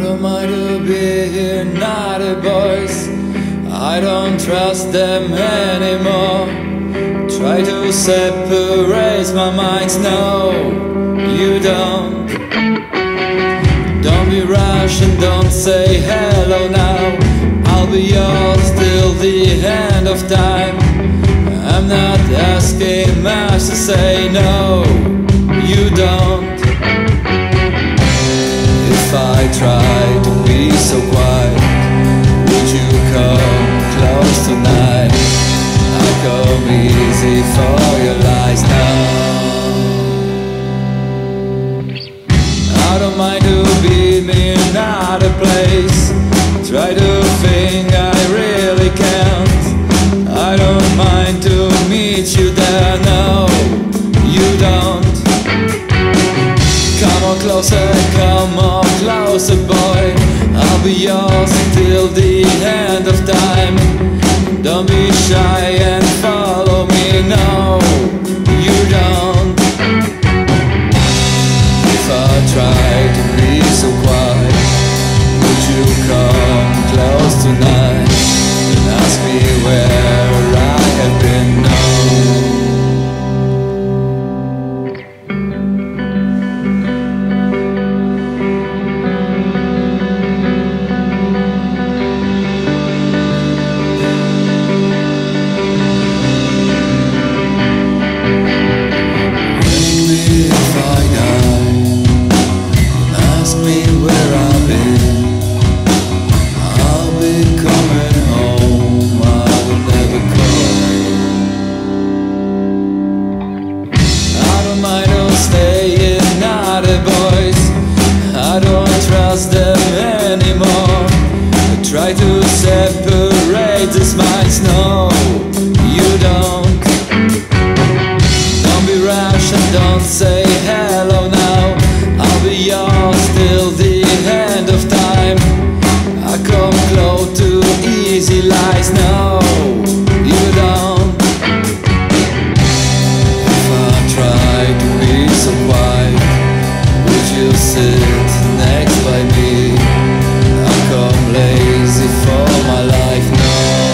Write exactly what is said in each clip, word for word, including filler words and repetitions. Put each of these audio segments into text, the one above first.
don't mind to be here, naughty boys. I don't trust them anymore. Try to separate my minds, no, you don't. Don't be rash and don't say hello now. I'll be yours till the end of time. I'm not asking much to say no, you don't. If I try to be so quiet, would you come close tonight? I come easy for your lies now. I don't mind to be me in another place. Try to think I really can't. I don't mind to meet you there, no, you don't. Come on closer, come on closer, boy. I'll be yours till the end of time. Don't be shy and follow me, no, you don't. If I try to be so quiet, would you come close tonight and ask me where I have been known? I don't trust them anymore. I try to separate these minds, no, you don't. Don't be rash and don't say hello now. I'll be yours till the end of time. I come close to easy lies, no, you don't. If I try to be so quiet, would you sit next by me? I'll come lazy for my life now.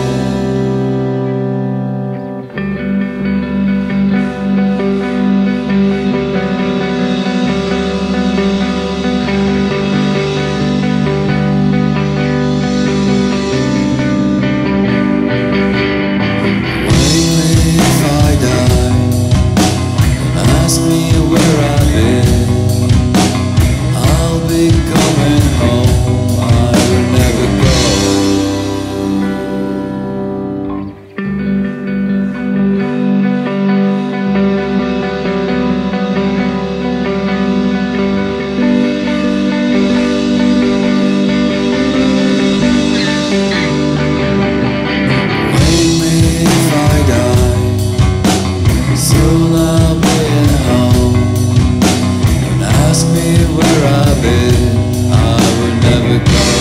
Wake me if I die, ask me where I've been. I'll be coming home, I will never go. Wake me if I die, soon I'll be at home. And ask me where I've been, I will never go.